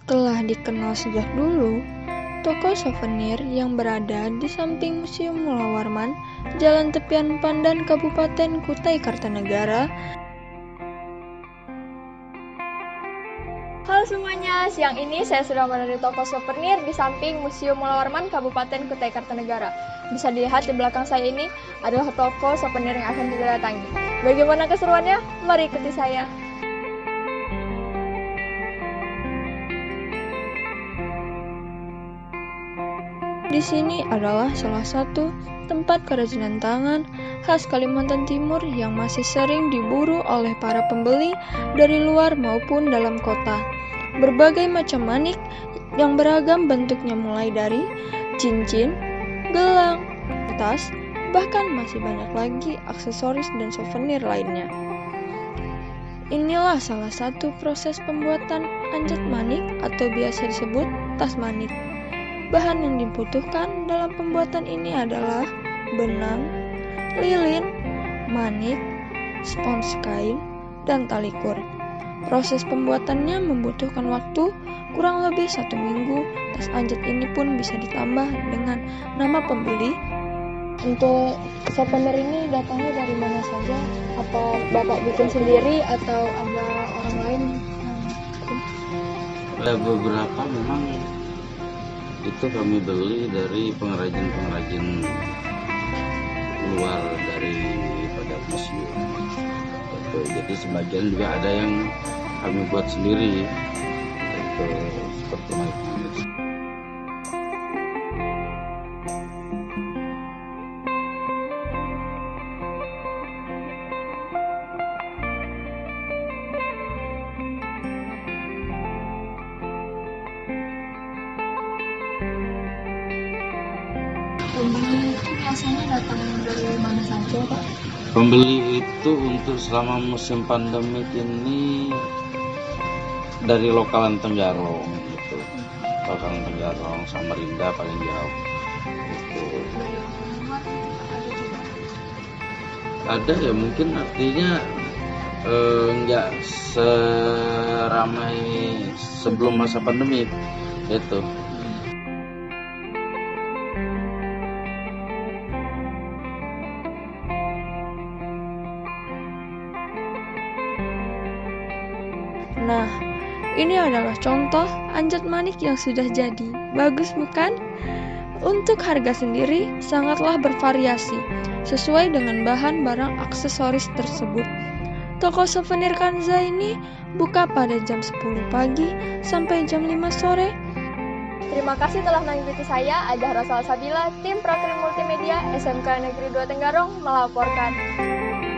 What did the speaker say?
Telah dikenal sejak dulu, toko souvenir yang berada di samping Museum Mula Warman, Jalan Tepian Pandan, Kabupaten Kutai Kartanegara. Halo semuanya, siang ini saya sudah berada di toko souvenir di samping Museum Mula Warman, Kabupaten Kutai Kartanegara. Bisa dilihat di belakang saya ini adalah toko souvenir yang akan kita datangi. Bagaimana keseruannya? Mari ikuti saya. Di sini adalah salah satu tempat kerajinan tangan khas Kalimantan Timur yang masih sering diburu oleh para pembeli dari luar maupun dalam kota. Berbagai macam manik yang beragam bentuknya mulai dari cincin, gelang, tas, bahkan masih banyak lagi aksesoris dan souvenir lainnya. Inilah salah satu proses pembuatan anjat manik atau biasa disebut tas manik. Bahan yang dibutuhkan dalam pembuatan ini adalah benang, lilin, manik, spons kain, dan tali kur. Proses pembuatannya membutuhkan waktu kurang lebih 1 minggu. Tas anjat ini pun bisa ditambah dengan nama pembeli. Untuk souvenir ini datangnya dari mana saja? Apa Bapak bikin sendiri atau ada orang lain? Ada beberapa memang itu kami beli dari pengrajin-pengrajin luar daripada museum. Jadi sebagian juga ada yang kami buat sendiri, seperti manik-manik. Pembeli itu biasanya datang dari mana saja, Pak? Pembeli itu untuk selama musim pandemik ini dari lokalan Tenggarong gitu. Lokalan Tenggarong, Samarinda paling jauh gitu. Ada ya, mungkin artinya nggak seramai sebelum masa pandemi gitu. Nah, ini adalah contoh anjat manik yang sudah jadi. Bagus bukan? Untuk harga sendiri sangatlah bervariasi, sesuai dengan bahan barang aksesoris tersebut. Toko souvenir Kanza ini buka pada jam 10 pagi sampai jam 5 sore. Terima kasih telah mengikuti saya, Ajah Rosal Sabila, tim Prakrim Multimedia SMK Negeri 2 Tenggarong melaporkan.